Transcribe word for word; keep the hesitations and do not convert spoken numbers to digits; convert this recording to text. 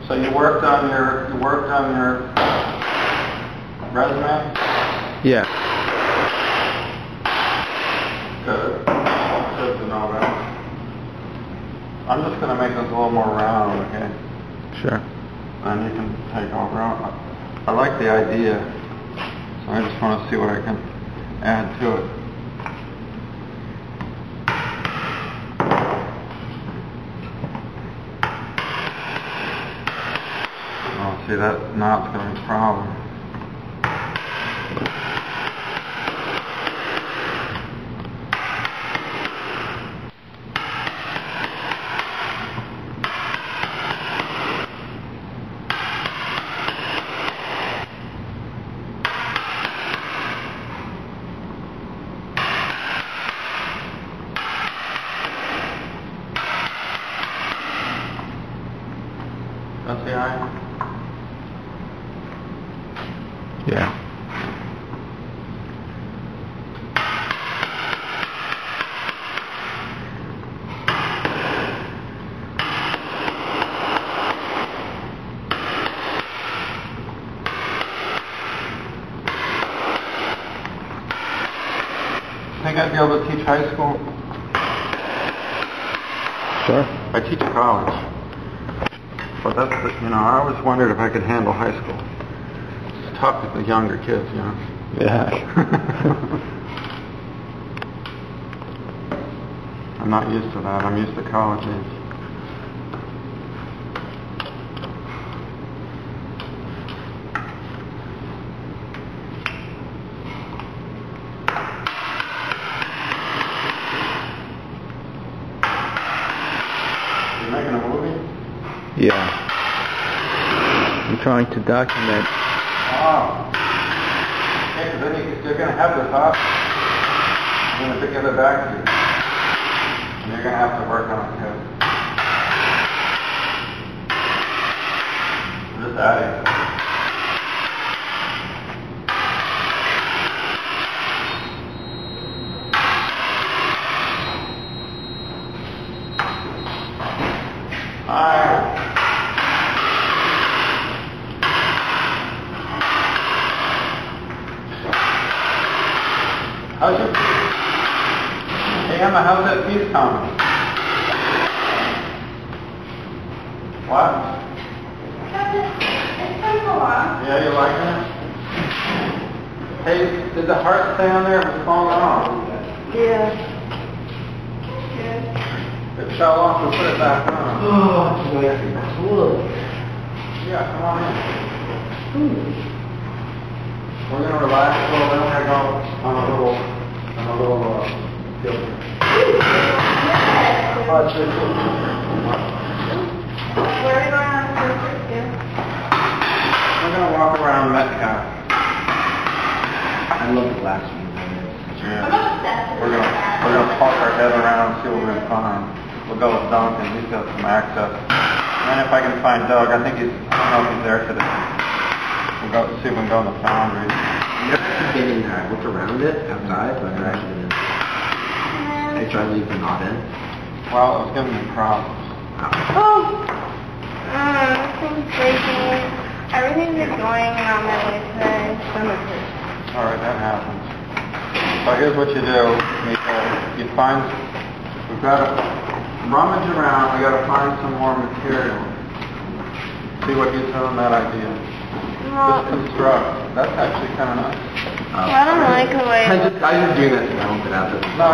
So you worked on your, you worked on your resume? Yeah. Good. Good to know that. I'm just going to make this a little more round, okay? Sure. And you can take over. I like the idea, so I just want to see what I can add to it. Oh, see, that now it's going to be a problem. That's the eye? Yeah. Think I'd be able to teach high school? Sure. I teach college. But that's, the, you know, I always wondered if I could handle high school. It's tough with the younger kids, you know. Yeah. I'm not used to that. I'm used to college age. You making a movie? Yeah. I'm trying to document. Oh. Okay, because then you, you're going to have this up. I'm going to give it back to you. And you're going to have to work on it too. I'm just adding. Hi. How's your... Hey Emma, how's that piece coming? What? It's come along. Yeah, you liking it? Hey, did the heart stay on there? It was falling off. Yeah. Good. It fell off and put it back on. Oh, that's cool. Yeah, come on in. Hmm. We're going to relax a little bit. We're going to go on a little, on a little, uh, field trip. Oh, it's good. Where are we going on the field trip to? We're going to walk around Metcalf. I love the last few minutes. Yeah. I'm obsessed We're with going to, that. we're going to park our head around and see what we're going to find. We'll go with Duncan. He's got some access. And if I can find Doug, I think he's, I don't know if he's there today. We'll go see if we can go in the foundry. I've never been in there. I looked around it outside, but I've never actually been in. I tried to leave the knot in. Well, it was giving me problems. Oh! Um, things breaking. Everything's just going around my way today. Stomach hurts. Alright, that happens. So here's what you do. You, uh, you find, we've got to rummage around, we got to find some more material. See what gives them that idea. Well, Just construct. That's actually kind of nice. Uh, I don't like the way I just, I just doing that because I won't get out of it. No,